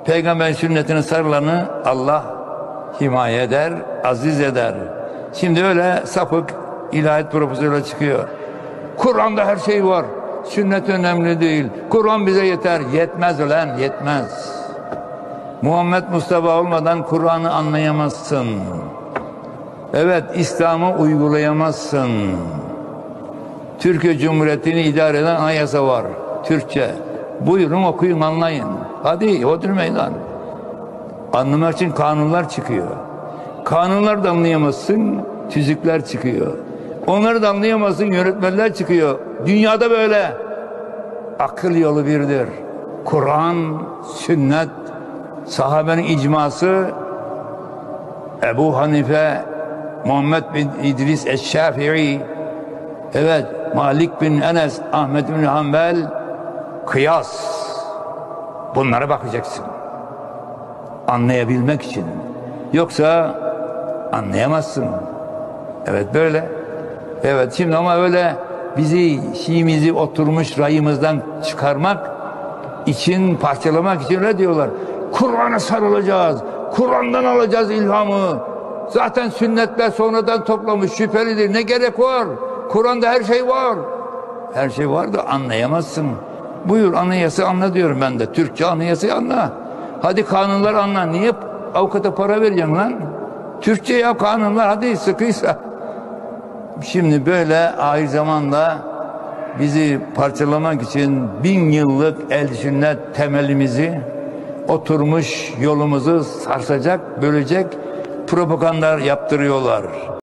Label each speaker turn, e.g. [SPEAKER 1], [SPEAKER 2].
[SPEAKER 1] Peygamber sünnetine sarılanı Allah himaye eder, aziz eder. Şimdi öyle sapık ilahiyat profesörü çıkıyor. Kur'an'da her şey var. Sünnet önemli değil. Kur'an bize yeter. Yetmez ulan, yetmez. Muhammed Mustafa olmadan Kur'an'ı anlayamazsın. Evet, İslam'ı uygulayamazsın. Türkiye Cumhuriyeti'ni idare eden anayasa var. Türkçe. Buyurun okuyun, anlayın. Hadi hodri meydan. Anlamak için kanunlar çıkıyor. Kanunlar da anlayamazsın, tüzükler çıkıyor. Onları da anlayamazsın, yönetmeler çıkıyor. Dünyada böyle. Akıl yolu birdir. Kur'an, sünnet, sahabenin icması, Ebu Hanife, Muhammed bin İdris Eşşafii, evet, Malik bin Enes, Ahmed bin Hanbel, kıyas. Bunlara bakacaksın. Anlayabilmek için. Yoksa anlayamazsın. Evet böyle. Evet şimdi ama öyle bizi, şeyimizi oturmuş rayımızdan çıkarmak için, parçalamak için ne diyorlar? Kur'an'a sarılacağız. Kur'an'dan alacağız ilhamı. Zaten sünnetler sonradan toplamış, şüphelidir. Ne gerek var? Kur'an'da her şey var. Her şey var da anlayamazsın. Buyur anayasa anla diyorum ben de. Türkçe anayasayı anla. Hadi kanunlar anla. Niye avukata para vereceğim lan? Türkçe ya kanunlar, hadi sıkıysa. Şimdi böyle ahir zamanda bizi parçalamak için 1000 yıllık el sünnet temelimizi, oturmuş yolumuzu sarsacak, bölecek propaganda yaptırıyorlar.